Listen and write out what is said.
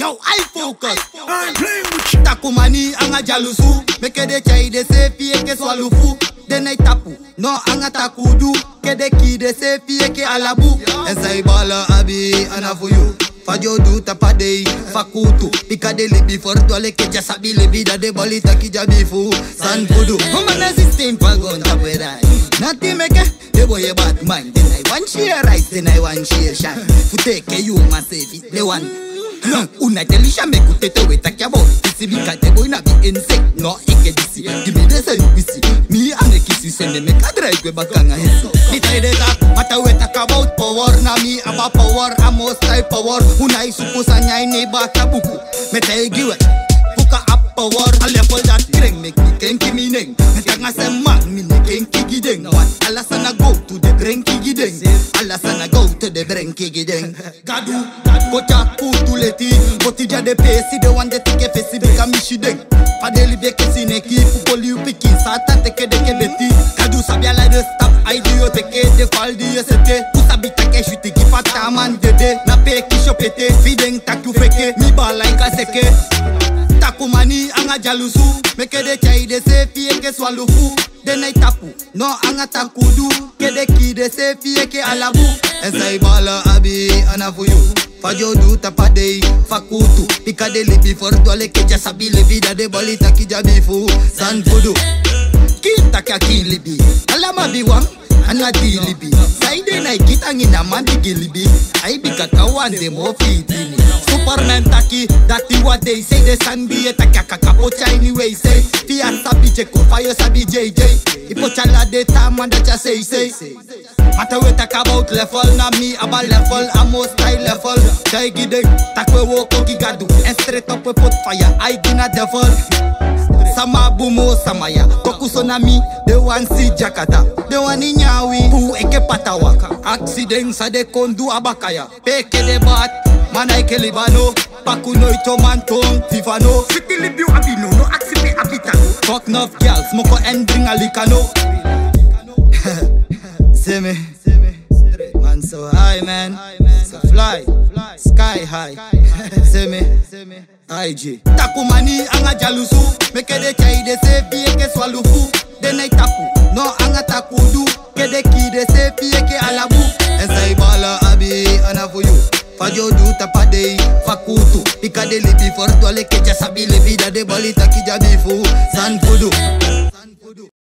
Yo, I focus. I'm playing with you. Takumani anga jalusu, meke de chai de se fie ke swalufu. Denai tapu, no anga takudu, ke de ki de se fie ke alabu. Ensai bala abi anafuyu. Fajo du tapadei, fakutu. Pika de libi for dole ke jasabi libi da de bolita ki jabifu. San fudu, humana system pagon tapedai. Nati meke, de boy a bad mind. Then I want share rice, then I want share shine. Futeke you masevi, de one. Una delisha me kutete we takiabo. Isi bika de boy na bi insect. No eke disi, give me the same wisi. Me ane kisi sende me kadra ikwe bakanga heso. Nita ide tak, mata we tak about power. Na mi aba power, amos type power. Una isupu sanya ini baka buku. Meta igiwe, buka up power. A level that drink make me kenki meaning. Meta nga sema, me ne kenki gideng. Alasana go to the drinky gideng. Alasana go to the drinky gideng. Gadu, kocha kutu leti. Botija de pesi, de one de tike fesi beka mishideng. Padeli beke sineki, pupoli upiki, sata teke deke beti. Gadu sabia la de stop, ideo teke de faldi esete. Usabi take shuti ki pata man dede. Na peki shopete, fideng taku feke, mi bala ika seke. Takumani anga jalusu, meke de chai de se fie ke swalufu. Denai tapu, no anga takudu, ke de ki de se fie ke alabu. Ensai bala abi anafuyu. Fajo du tapadei, fakutu. Pika de libi for dole ke jasabi libi da de bolita ki jabifu. San fudu, kita ka ki libi. Alama biwang, anati libi. Saide na kita ngina mandi gilibi. Ai bika kawan de mo fitini. Superman taki, dati what they say. The sun be a takaka kapocha anyway say. Fiat sabi jeko, fire sabi JJ. Ipochala de tamanda cha say. Mata we tak about level, na mi about level, amo style level. Chai gideng, takwe woko gigadu. And straight up we put fire, I gina devil. Sama bumo samaya, kokuso na mi, de wan si Jakarta. De wan inyawi, pu eke patawaka. Accident sa de kondu abakaya. Peke de bat, manay ke libano. Pakunoy tomantong, fifano. Fiti libiu abino, no aksipe abitano. Fuck enough girls, moko and bring a likano. See me, man so high man, so fly, sky high. See me, IG. Takumani anga jalusu, meke de chai de se fie ke swalufu. Denai tapu, no anga takudu, ke de ki de se fie ke alabu. Ensai bala abi anafuyu. Fajo du tapadei, fakutu. Pika de libi for dole ke jasabi libi da de bolita ki jabifu. San fudu.